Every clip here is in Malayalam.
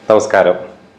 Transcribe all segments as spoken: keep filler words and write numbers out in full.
നമസ്കാരം.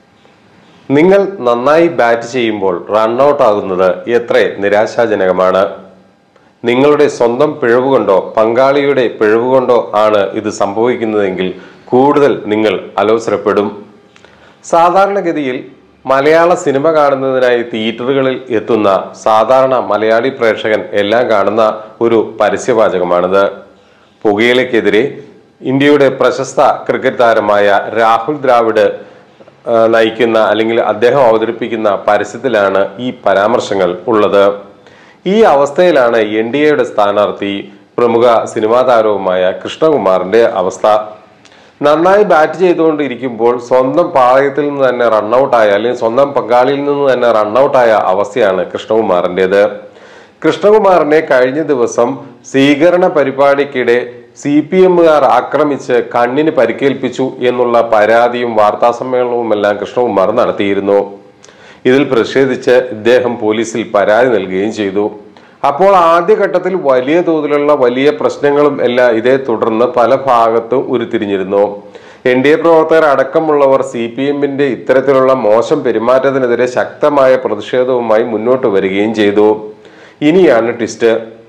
നിങ്ങൾ നന്നായി ബാറ്റ് ചെയ്യുമ്പോൾ റൺഔട്ട് ആകുന്നത് എത്ര നിരാശാജനകമാണ്. നിങ്ങളുടെ സ്വന്തം പിഴവുകൊണ്ടോ പങ്കാളിയുടെ പിഴവുകൊണ്ടോ ആണ് ഇത് സംഭവിക്കുന്നതെങ്കിൽ കൂടുതൽ നിങ്ങൾ അലോസരപ്പെടും. സാധാരണഗതിയിൽ മലയാള സിനിമ കാണുന്നതിനായി തിയേറ്ററുകളിൽ എത്തുന്ന സാധാരണ മലയാളി പ്രേക്ഷകൻ എല്ലാം കാണുന്ന ഒരു പരസ്യവാചകമാണിത്. പുകയിലക്കെതിരെ ഇന്ത്യയുടെ പ്രശസ്ത ക്രിക്കറ്റ് താരമായ രാഹുൽ ദ്രാവിഡ് നയിക്കുന്ന അല്ലെങ്കിൽ അദ്ദേഹം അവതരിപ്പിക്കുന്ന പരസ്യത്തിലാണ് ഈ പരാമർശങ്ങൾ ഉള്ളത്. ഈ അവസ്ഥയിലാണ് എൻ ഡി എയുടെ സ്ഥാനാർത്ഥി പ്രമുഖ സിനിമാ താരവുമായ കൃഷ്ണകുമാറിന്റെ അവസ്ഥ. നന്നായി ബാറ്റ് ചെയ്തുകൊണ്ടിരിക്കുമ്പോൾ സ്വന്തം പാളയത്തിൽ നിന്ന് തന്നെ റണ്ണൌട്ടായ അല്ലെങ്കിൽ സ്വന്തം പങ്കാളിയിൽ നിന്ന് തന്നെ റണ്ണൌട്ടായ അവസ്ഥയാണ് കൃഷ്ണകുമാറിൻ്റെത്. കൃഷ്ണകുമാറിനെ കഴിഞ്ഞ ദിവസം സ്വീകരണ പരിപാടിക്കിടെ സി പി എമ്മുകാർ ആക്രമിച്ച് കണ്ണിന് പരിക്കേൽപ്പിച്ചു എന്നുള്ള പരാതിയും വാർത്താ സമ്മേളനവുമെല്ലാം കൃഷ്ണകുമാർ നടത്തിയിരുന്നു. ഇതിൽ പ്രതിഷേധിച്ച് ഇദ്ദേഹം പോലീസിൽ പരാതി നൽകുകയും ചെയ്തു. അപ്പോൾ ആദ്യഘട്ടത്തിൽ വലിയ തോതിലുള്ള വലിയ പ്രശ്നങ്ങളും എല്ലാം ഇതേ തുടർന്ന് പല ഭാഗത്തും ഉരുത്തിരിഞ്ഞിരുന്നു. എൻ ഡി എ പ്രവർത്തകർ അടക്കമുള്ളവർ സി പി എമ്മിന്റെ ഇത്തരത്തിലുള്ള മോശം പെരുമാറ്റത്തിനെതിരെ ശക്തമായ പ്രതിഷേധവുമായി മുന്നോട്ട് വരികയും ചെയ്തു. ഇനിയാണ് ട്വിസ്റ്റ്.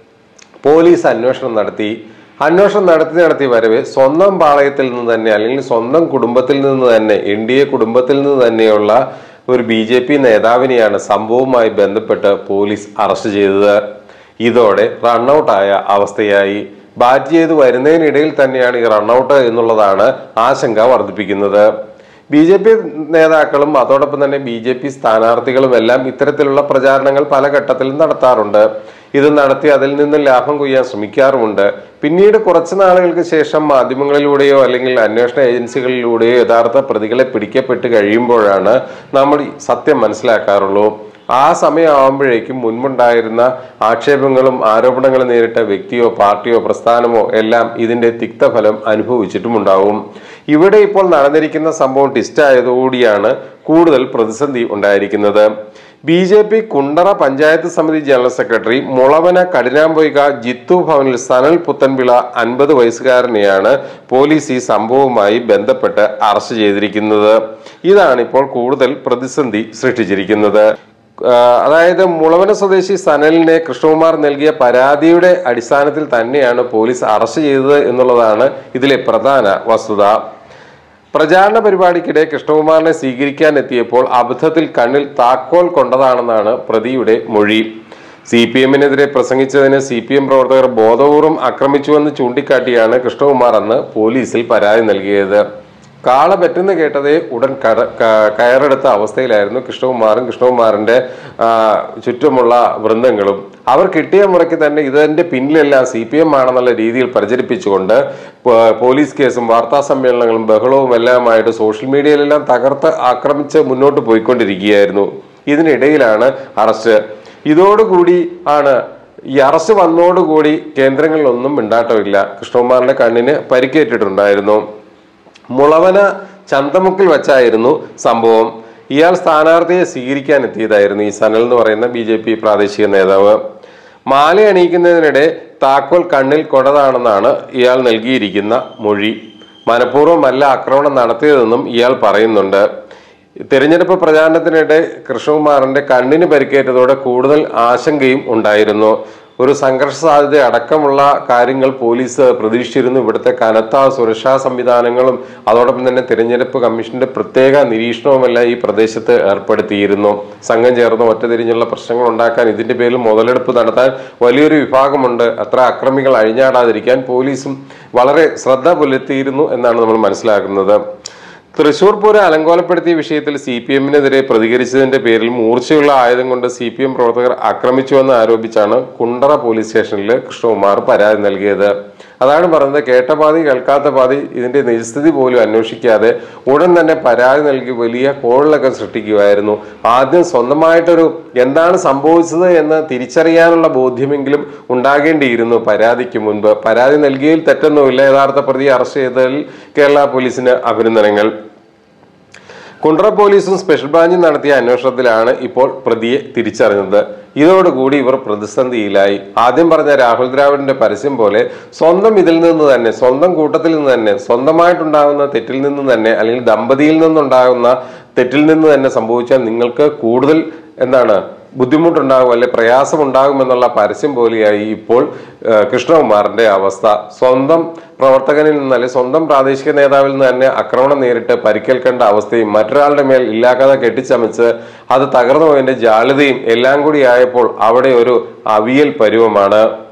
പോലീസ് അന്വേഷണം നടത്തി. അന്വേഷണം നടത്തി നടത്തി വരവെ സ്വന്തം പാളയത്തിൽ നിന്ന് തന്നെ അല്ലെങ്കിൽ സ്വന്തം കുടുംബത്തിൽ നിന്ന് തന്നെ എൻ ഡി എ കുടുംബത്തിൽ നിന്ന് തന്നെയുള്ള ഒരു ബി ജെ പി നേതാവിനെയാണ് സംഭവവുമായി ബന്ധപ്പെട്ട് പോലീസ് അറസ്റ്റ് ചെയ്തത്. ഇതോടെ റണ്ണൌട്ടായ അവസ്ഥയായി. ബാറ്റ് ചെയ്ത് വരുന്നതിനിടയിൽ തന്നെയാണ് ഈ റണ്ണൌട്ട് എന്നുള്ളതാണ് ആശങ്ക വർദ്ധിപ്പിക്കുന്നത്. ബി ജെ പി നേതാക്കളും അതോടൊപ്പം തന്നെ ബി ജെ പി സ്ഥാനാർത്ഥികളും എല്ലാം ഇത്തരത്തിലുള്ള പ്രചാരണങ്ങൾ പല ഘട്ടത്തിലും നടത്താറുണ്ട്. ഇത് നടത്തി അതിൽ നിന്ന് ലാഭം കൊയ്യാൻ ശ്രമിക്കാറുമുണ്ട്. പിന്നീട് കുറച്ചു നാളുകൾക്ക് ശേഷം മാധ്യമങ്ങളിലൂടെയോ അല്ലെങ്കിൽ അന്വേഷണ ഏജൻസികളിലൂടെയോ യഥാർത്ഥ പ്രതികളെ പിടിക്കപ്പെട്ട് കഴിയുമ്പോഴാണ് നമ്മൾ സത്യം മനസ്സിലാക്കാറുള്ളൂ. ആ സമയമാകുമ്പോഴേക്കും മുൻപുണ്ടായിരുന്ന ആക്ഷേപങ്ങളും ആരോപണങ്ങളും നേരിട്ട വ്യക്തിയോ പാർട്ടിയോ പ്രസ്ഥാനമോ എല്ലാം ഇതിന്റെ തിക്തഫലം അനുഭവിച്ചിട്ടുമുണ്ടാവും. ഇവിടെ ഇപ്പോൾ നടന്നിരിക്കുന്ന സംഭവം ട്വിസ്റ്റ് ആയതോടുകൂടിയാണ് കൂടുതൽ പ്രതിസന്ധി ഉണ്ടായിരിക്കുന്നത്. B J P Kundara panchayat സമിതി ജനറൽ സെക്രട്ടറി മുളവന കഠിനാംപൊയ്ക ജിത്തു ഭവനിൽ സനൽ പുത്തൻപിള്ള അൻപത് വയസ്സുകാരനെയാണ് പോലീസ് ഈ സംഭവവുമായി ബന്ധപ്പെട്ട് അറസ്റ്റ് ചെയ്തിരിക്കുന്നത്. ഇതാണ് ഇപ്പോൾ കൂടുതൽ പ്രതിസന്ധി സൃഷ്ടിച്ചിരിക്കുന്നത്. അതായത് മുളവന സ്വദേശി സനലിനെ കൃഷ്ണകുമാർ നൽകിയ പരാതിയുടെ അടിസ്ഥാനത്തിൽ തന്നെയാണ് പോലീസ് അറസ്റ്റ് ചെയ്തത് എന്നുള്ളതാണ് ഇതിലെ പ്രധാന വസ്തുത. പ്രചാരണ പരിപാടിക്കിടെ കൃഷ്ണകുമാറിനെ സ്വീകരിക്കാൻ എത്തിയപ്പോൾ അബദ്ധത്തിൽ കണ്ണിൽ താക്കോൽ കൊണ്ടതാണെന്നാണ് പ്രതിയുടെ മൊഴി. സി പി എമ്മിനെതിരെ പ്രസംഗിച്ചതിന് സി പി എം പ്രവർത്തകർ ബോധപൂർവം ആക്രമിച്ചുവെന്ന് ചൂണ്ടിക്കാട്ടിയാണ് കൃഷ്ണകുമാർ അന്ന് പോലീസിൽ പരാതി നൽകിയത്. കാള പറ്റുന്ന കേട്ടതേ ഉടൻ കട കയറെടുത്ത അവസ്ഥയിലായിരുന്നു കൃഷ്ണകുമാറും കൃഷ്ണകുമാറിന്റെ ചുറ്റുമുള്ള വൃന്ദങ്ങളും. അവർ കിട്ടിയ മുറയ്ക്ക് തന്നെ ഇതിന്റെ പിന്നിലെല്ലാം സി പി എം ആണെന്നുള്ള രീതിയിൽ പ്രചരിപ്പിച്ചുകൊണ്ട് പോലീസ് കേസും വാർത്താ സമ്മേളനങ്ങളും ബഹളവും എല്ലാമായിട്ട് സോഷ്യൽ മീഡിയയിലെല്ലാം തകർത്ത് ആക്രമിച്ച് മുന്നോട്ട് പോയിക്കൊണ്ടിരിക്കുകയായിരുന്നു. ഇതിനിടയിലാണ് അറസ്റ്റ്. ഇതോടുകൂടി ആണ് ഈ അറസ്റ്റ് വന്നതോടുകൂടി കേന്ദ്രങ്ങളിലൊന്നും മിണ്ടാട്ടമില്ല. കൃഷ്ണകുമാറിന്റെ കണ്ണിന് പരിക്കേറ്റിട്ടുണ്ടായിരുന്നു. മുളവന ചന്തമുക്കിൽ വെച്ചായിരുന്നു സംഭവം. ഇയാൾ സ്ഥാനാർത്ഥിയെ സ്വീകരിക്കാൻ എത്തിയതായിരുന്നു ഈ സനൽ എന്ന് പറയുന്ന ബി ജെ പി പ്രാദേശിക നേതാവ്. മാല അണിയിക്കുന്നതിനിടെ താക്കോൽ കണ്ണിൽ കൊണ്ടതാണെന്നാണ് ഇയാൾ നൽകിയിരിക്കുന്ന മൊഴി. മനഃപൂർവ്വമല്ല ആക്രമണം നടത്തിയതെന്നും ഇയാൾ പറയുന്നുണ്ട്. തെരഞ്ഞെടുപ്പ് പ്രചാരണത്തിനിടെ കൃഷ്ണകുമാറിന്റെ കണ്ണിന് പരിക്കേറ്റതോടെ കൂടുതൽ ആശങ്കയും ഉണ്ടായിരുന്നു. ഒരു സംഘർഷ സാധ്യത അടക്കമുള്ള കാര്യങ്ങൾ പോലീസ് പ്രതീക്ഷിച്ചിരുന്നു. ഇവിടുത്തെ കനത്ത സുരക്ഷാ സംവിധാനങ്ങളും അതോടൊപ്പം തന്നെ തിരഞ്ഞെടുപ്പ് കമ്മീഷന്റെ പ്രത്യേക നിരീക്ഷണവുമെല്ലാം ഈ പ്രദേശത്ത് ഏർപ്പെടുത്തിയിരുന്നു. സംഘം ചേർന്ന് ഒറ്റതിരിഞ്ഞുള്ള പ്രശ്നങ്ങൾ ഉണ്ടാക്കാൻ ഇതിന്റെ പേരിൽ മുതലെടുപ്പ് നടത്താൻ വലിയൊരു വിഭാഗമുണ്ട്. അത്ര അക്രമികൾ അഴിഞ്ഞാടാതിരിക്കാൻ പോലീസും വളരെ ശ്രദ്ധ പുലർത്തിയിരുന്നു എന്നാണ് നമ്മൾ മനസ്സിലാക്കുന്നത്. തൃശൂർ പൂരം അലങ്കോലപ്പെടുത്തിയ വിഷയത്തിൽ സി പി എമ്മിനെതിരെ പ്രതികരിച്ചതിന്റെ പേരിൽ മൂർച്ചയുള്ള ആയുധം കൊണ്ട് സി പി എം പ്രവർത്തകർ ആക്രമിച്ചുവെന്ന് ആരോപിച്ചാണ് കുണ്ടറ പോലീസ് സ്റ്റേഷനിൽ കൃഷ്ണകുമാർ പരാതി നൽകിയത്. അതാണ് പറഞ്ഞത്. കേട്ട പാതി കേൾക്കാത്ത പാതി ഇതിന്റെ നിജസ്ഥിതി പോലും അന്വേഷിക്കാതെ ഉടൻ തന്നെ പരാതി നൽകി വലിയ കോളിളക്കം സൃഷ്ടിക്കുകയായിരുന്നു. ആദ്യം സ്വന്തമായിട്ടൊരു എന്താണ് സംഭവിച്ചത് എന്ന് തിരിച്ചറിയാനുള്ള ബോധ്യമെങ്കിലും ഉണ്ടാകേണ്ടിയിരുന്നു പരാതിക്ക് മുൻപ്. പരാതി നൽകിയതിൽ തെറ്റൊന്നുമില്ല. യഥാർത്ഥ പ്രതിയെ അറസ്റ്റ് ചെയ്തതിൽ കേരള പോലീസിന് അഭിനന്ദനങ്ങൾ. കുണ്ടറ പോലീസും സ്പെഷ്യൽ ബ്രാഞ്ചും നടത്തിയ അന്വേഷണത്തിലാണ് ഇപ്പോൾ പ്രതിയെ തിരിച്ചറിഞ്ഞത്. ഇതോടുകൂടി ഇവർ പ്രതിസന്ധിയിലായി. ആദ്യം പറഞ്ഞ രാഹുൽ ദ്രാവിഡിന്റെ പരസ്യം പോലെ സ്വന്തം ഇതിൽ നിന്ന് തന്നെ, സ്വന്തം കൂട്ടത്തിൽ നിന്ന് തന്നെ, സ്വന്തമായിട്ടുണ്ടാകുന്ന തെറ്റിൽ നിന്ന് തന്നെ, അല്ലെങ്കിൽ ദമ്പതിയിൽ നിന്നുണ്ടാകുന്ന തെറ്റിൽ നിന്ന് തന്നെ സംഭവിച്ചാൽ നിങ്ങൾക്ക് കൂടുതൽ എന്താണ് ബുദ്ധിമുട്ടുണ്ടാകും, അല്ലെ പ്രയാസം ഉണ്ടാകും എന്നുള്ള പരസ്യം പോലെയായി ഇപ്പോൾ കൃഷ്ണകുമാറിന്റെ അവസ്ഥ. സ്വന്തം പ്രവർത്തകനിൽ നിന്ന്, അല്ലെ സ്വന്തം പ്രാദേശിക നേതാവിൽ നിന്ന് തന്നെ ആക്രമണം നേരിട്ട് പരിക്കേൽക്കേണ്ട അവസ്ഥയും മറ്റൊരാളുടെ മേൽ ഇല്ലാക്കാതെ കെട്ടിച്ചമച്ച് അത് തകർന്നു പോയതിന്റെ ജാള്യതയും എല്ലാം കൂടി ആയപ്പോൾ അവിടെ ഒരു അവിയൽ പരുവമാണ്.